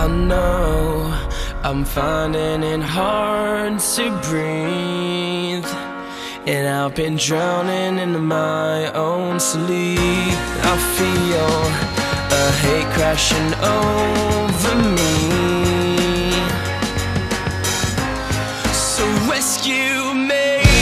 I know I'm finding it hard to breathe, and I've been drowning in my own sleep. I feel a hate crashing over me, so rescue me.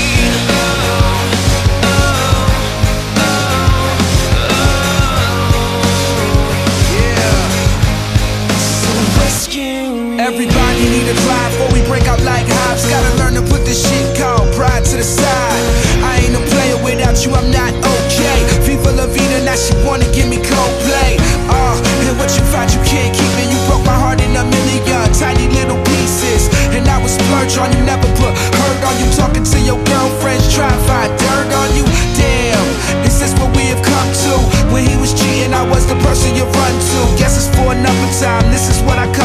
Everybody need a drive before we break out like hives. Gotta learn to put this shit called pride to the side. I ain't a player without you, I'm not okay. Viva la vida, now she wanna give me Coldplay. And what you find you can't keep it. You broke my heart in a million tiny little pieces, and I was splurge on you, never put hurt on you. Talking to your girlfriends, try to find dirt on you. Damn, this is what we have come to. When he was cheating, I was the person you run to. Guess it's for another time, this is what I come